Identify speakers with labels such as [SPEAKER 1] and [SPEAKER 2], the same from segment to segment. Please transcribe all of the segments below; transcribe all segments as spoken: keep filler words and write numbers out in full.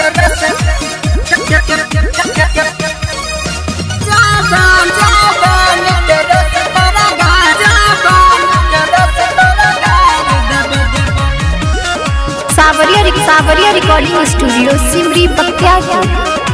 [SPEAKER 1] के रस जवान जवान के रस तोरा गार जवान के रस तोरा गार देब देब।
[SPEAKER 2] सावरिया सावरिया रिकॉर्डिंग स्टूडियो सिमरी बख्तियारपुर।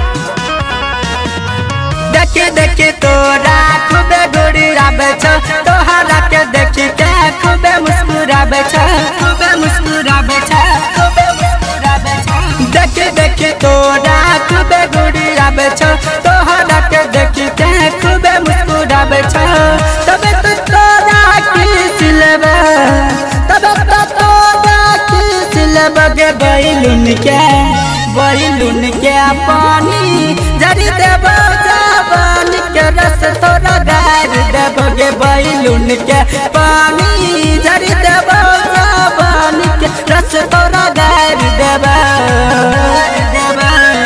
[SPEAKER 1] देखे देखे तोरा खूबे गुड़ियाबे छ तोहरा के देखी के खूबे मुस्कुराबे छ खूबे मुस्कुराबे छ खूबे मुस्कुराबे छ। देखे देखे तोरा खूबे गुड़ियाबे छ तोहरा के देखी के खूबे मुस्कुराबे छ। तबे तो तोरा किस लेबे तबे तो तोरा किस लेबे गे बैलून के बैलून के पानी जरी देबो जवान के रस तोरा गार देबो गे बैलून के पानी जरी देबो जवान के रस तोरा गार देबो देबो।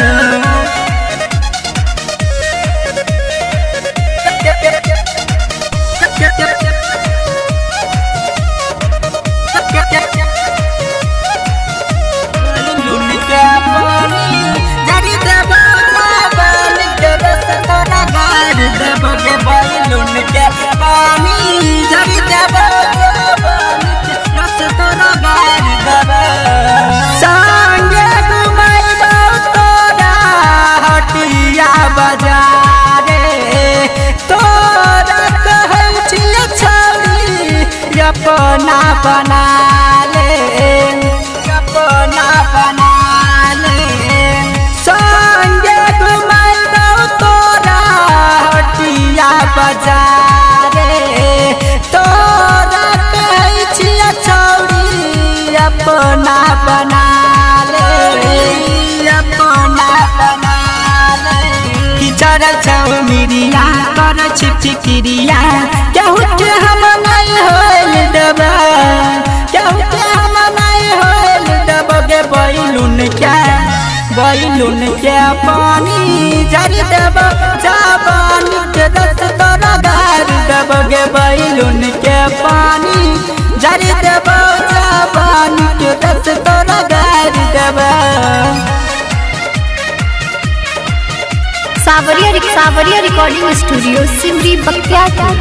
[SPEAKER 1] संगे घुमैबो तोरा हटिया बाजारे तोरा कहै छियै छौरी अपना बना ले अपना बना ले। संगे घुमैबो तोरा हटिया बाजारे तोरा कहै छियै छौरी अपना बना ले अपना बना ले। कि चढ़ल छौ मिरिया कर छिपछिकिरिया केहू के हम नहीं होल देब केहू के हम नहीं होल देब गे बैलून के बैलून के पानी जरी देब जवान के रस तोरा गार देब गे बैलून के पानी जरी देब जवान के रस तोरा गार देब।
[SPEAKER 2] सावरिया सावरिया रिकॉर्डिंग स्टूडियो सिमरी बख्तियारपुर।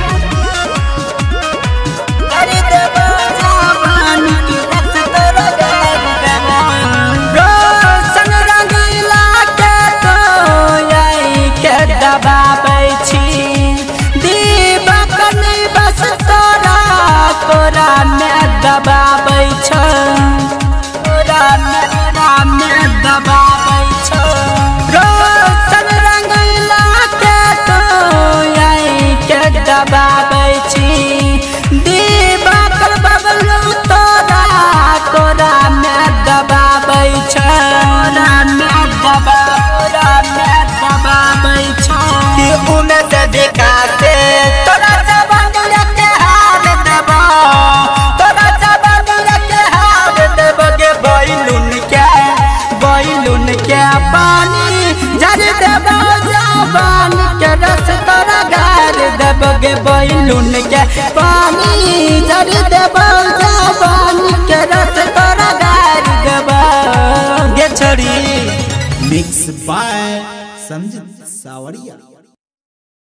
[SPEAKER 1] जरी देब जवान के रस तोरा गार देब। रोशन रंगीला के तो आई के दबाबै छी दीपक नहीं बस तोरा तोरा में दबाबै छ तोरा में दबाबै छ। रोशन रंगीला के तो आई के दबाबै छी दीपक बबलू तोरा तोरा में दबाबै छ तोरा में दबा तोरा में दबाबै छ। कि उमे से देखा से तोरा जवान लेके हार देबो तोरा जवान लेके हार देबो गे बैलून के बैलून के पानी जरी देबो जवान के रस तोरा गार देबो गे बैलून के पानी जरी देबो जवान के रस तोरा गार देबो गे छोरी।
[SPEAKER 3] Mix by